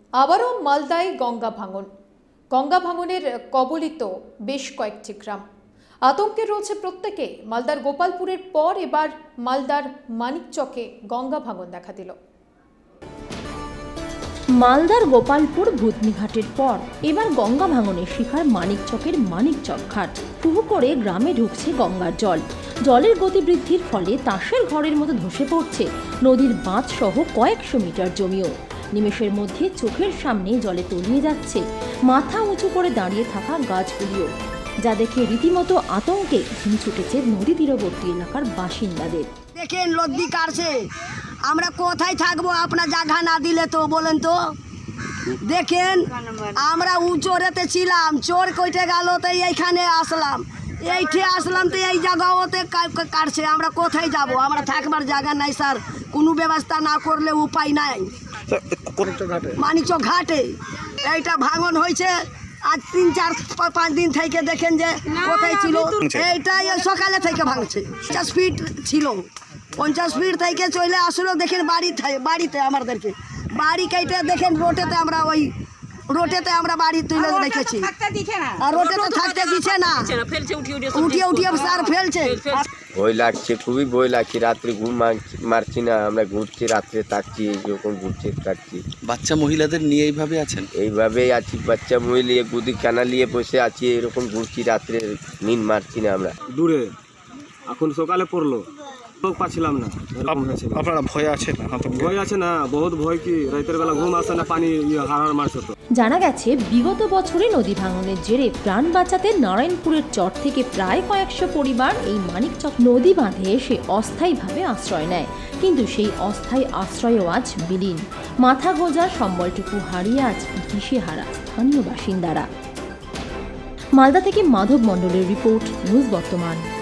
আবারও মালদায় গঙ্গা ভাঙনের কবলিত বেশ কয়েকটি গ্রাম। আতঙ্কে রয়েছে প্রত্যেকে। মালদার গোপালপুরের পর এবার মালদার মানিকচকে গঙ্গা ভাঙন দেখা দিল। মালদার গোপালপুর ভূতনিঘাটের পর এবার গঙ্গা ভাঙনের শিকার মানিকচকের মানিকচক ঘাট। ফুহু করে গ্রামে ঢুকছে গঙ্গার জল। জলের গতি বৃদ্ধির ফলে তাসের ঘরের মতো ধসে পড়ছে নদীর বাঁধ সহ কয়েকশো মিটার জমিও। নিমেষের মধ্যে চোখের সামনে জলে তলিয়ে যাচ্ছে মাথা উঁচু করে দাঁড়িয়ে থাকা গাছগুলিও, যা দেখে রীতিমতো আতঙ্কে ঘুম ছুটেছে নদী তীরবর্তী এলাকার বাসিন্দাদের। দেখেন নদী কাটছে, আমরা কোথায় থাকবো আপনার জায়গা না দিলে? তো বলেন তো, দেখেন আমরা উঁচুরেতে ছিলাম, চোর কইটে গেল তো এইখানে আসলাম, তো এই জায়গাতে কাটছে। আমরা কোথায় যাব? আমরা থাকবার জায়গা নাই স্যার, কোনো ব্যবস্থা না করলে উপায় নাই। মানিকচক ঘাটে এইটা ভাঙন হয়েছে আজ 3-4-5 দিন থেকে। দেখেন যে কোথায় ছিল, এইটাই সকালে থেকে ভাঙছে। 50 ফিট ছিল, 50 ফিট থেকে চলে আসলো। দেখেন বাড়িতে আমাদেরকে বাড়ি কেটে দেখেন রোটেতে আমরা বাড়ি তুলে রেখেছি, আর রোটেতে থাকতে দিচ্ছে না, উঠিয়ে স্যার ফেলছে। ভয় লাগছে, খুবই ভয় লাগছে। রাত্রে ঘুম মারছি না, আমরা ঘুরছি, রাত্রে থাকছি, যখন ঘুরছি থাকছি। বাচ্চা মহিলাদের নিয়ে এইভাবে আছেন? এইভাবেই আছি, বাচ্চা মহিলা গুদি কানা নিয়ে বসে আছি, এরকম ঘুরছি, রাত্রে নিন মারছি না আমরা। দূরে এখন সকালে পড়লো, লোক পাচ্ছিলাম না। আপনারা ভয় আছে না? ভয় আছে না, বহুত ভয়। কি রাতের বেলা ঘুম আসে না, পানি হারার মারছে। তো জানা গেছে বিগত বছরে নদী ভাঙনের জেরে প্রাণ বাঁচাতে নারায়ণপুরের চর থেকে প্রায় কয়েকশো পরিবার এই মানিকচক নদী বাঁধে এসে অস্থায়ীভাবে আশ্রয় নেয়, কিন্তু সেই অস্থায়ী আশ্রয়ও আজ বিলীন। মাথা গোঁজার সম্বলটুকু হারিয়ে আজ দিশেহারা স্থানীয় বাসিন্দারা। মালদা থেকে মাধব মণ্ডলের রিপোর্ট, নিউজ বর্তমান।